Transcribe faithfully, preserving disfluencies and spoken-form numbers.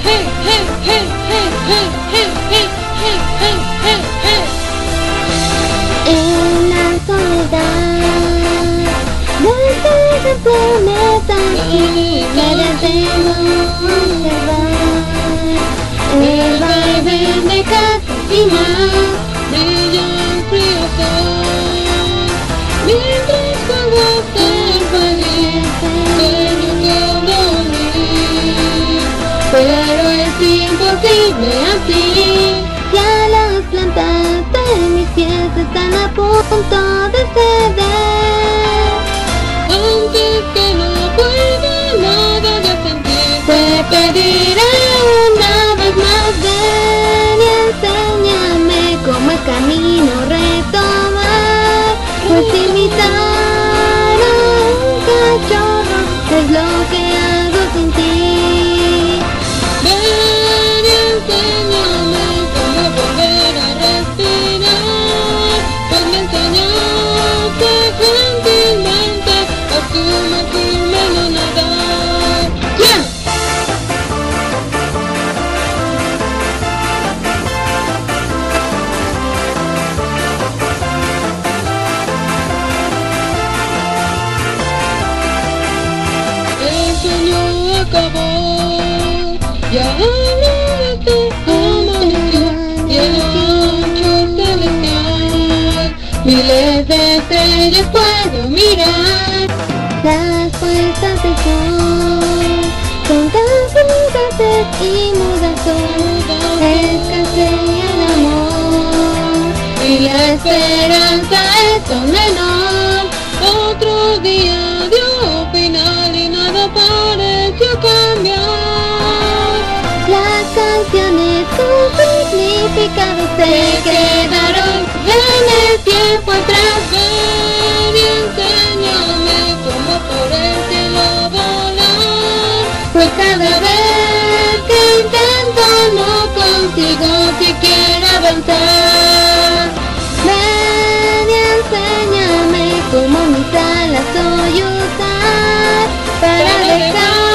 hey, hey, hey, hey, hey, hey, hey, hey, hey, hey, hey. En la soledad de este planeta y me detengo a observar el vaivén de cada esquina. Brilla el frío sol, mientras juegas el valiente, sueño con dormir. Pero es imposible así, ya las plantas de mis pies están a punto de ceder. Antes que no pueda nada de sentir, Te pediré una vez más, ven y enséñame cómo el camino retomar, pues imitar a un cachorro es lo que hago sin ti. ven y enséñame cómo volver a respirar, pues me enseñaste gentilmente a sumergirme en un nadar. ¡Yeah! El sueño acabó, ya amaneció, amaneció, cielo ancho celestial, miles de estrellas puedo mirar. Las puestas del sol son tan fugaces y mudas son escasea el amor Y la esperanza es un menor. Otro día dio final y nada pareció cambiar. las canciones, sus significados se quedaron En el tiempo atrás, ven y enséñame cómo por el cielo volar. pues cada vez que intento no consigo siquiera avanzar. Ven y enséñame cómo mis alas soy usar para dejar